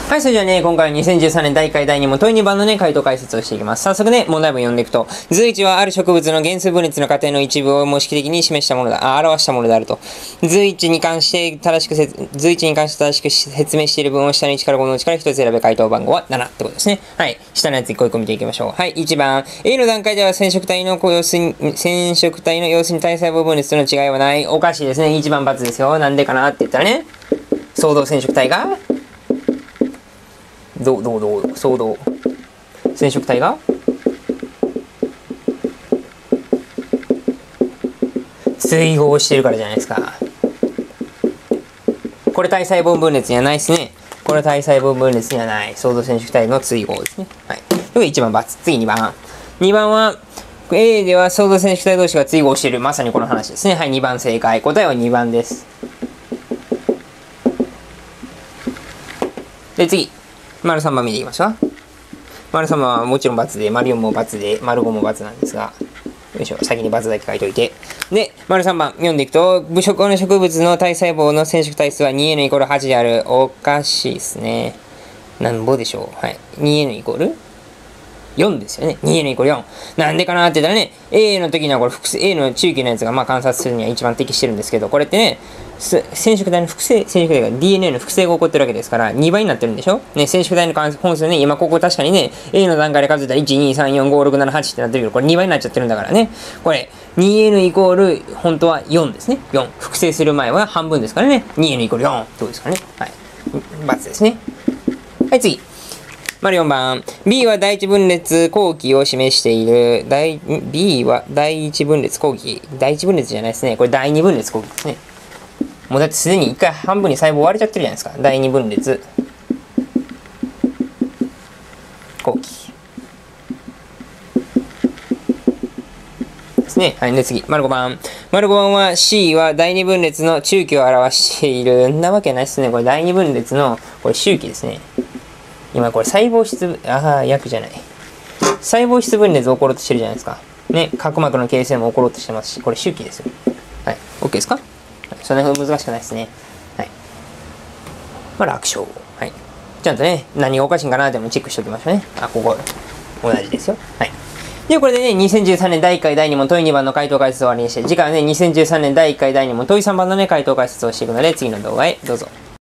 はい、それじゃあね、今回は2013年第1回第2問問い2番のね、回答解説をしていきます。早速ね、問題文読んでいくと、図1はある植物の原数分裂の過程の一部を模式的に示したものだ、表したものであると。図1に関して正しく説明している文を下の1から5のうちから1つ選べ、回答番号は7ってことですね。はい、下のやつ1個1個見ていきましょう。はい、1番、A の段階では染色体の様子に体細胞分裂との違いはない。おかしいですね。1番×ですよ。なんでかなって言ったらね、相同染色体が相同染色体が追合してるからじゃないですか。これ体細胞分裂にはないですね。これ体細胞分裂にはない。相同染色体の追合ですね。はい。これ1番×。次2番。2番は A では相同染色体同士が追合している。まさにこの話ですね。はい、2番正解。答えは2番です。で、次。丸3番見ていきましょう。丸3番はもちろん×で、丸4も×で、丸5も×なんですが、よいしょ、先に×だけ書いといて。で、丸3番読んでいくと、この植物の体細胞の染色体数は 2n イコール8である。おかしいですね。なんぼでしょう。はい。2n イコール4ですよね。2n イコール4。なんでかなって言ったらね、A の時にはこれA の中期のやつが観察するには一番適してるんですけど、これってね、染色体の染色体が DNA の複製が起こってるわけですから、2倍になってるんでしょね、染色体の本数ね、今ここ確かにね、A の段階で数えたら1、2、3、4、5、6、7、8ってなってるけど、これ2倍になっちゃってるんだからね。これ、2n イコール、本当は4ですね。4。複製する前は半分ですからね。2n イコール4。どうですかね。はい。×ですね。はい、次。4番。B は第一分裂後期を示している。B は第一分裂後期。第一分裂じゃないですね。これ第二分裂後期ですね。もうだってすでに1回半分に細胞割れちゃってるじゃないですか。第二分裂後期。ですね。はい。で次。5番。5番は C は第二分裂の中期を表している。んなわけないですね。これ第二分裂の、これ周期ですね。今これ細胞質、薬じゃない。細胞質分裂起ころうとしてるじゃないですか。ね、角膜の形成も起ころうとしてますし、これ周期ですよ。はい。OK ですか？はい、そんな風難しくないですね。はい。楽勝。はい。ちゃんとね、何がおかしいんかなってもチェックしておきましょうね。ここ、同じですよ。はい。ではこれでね、2013年第1回第2問問い2番の回答解説を終わりにして、次回はね、2013年第1回第2問問い3番のね、回答解説をしていくので、次の動画へどうぞ。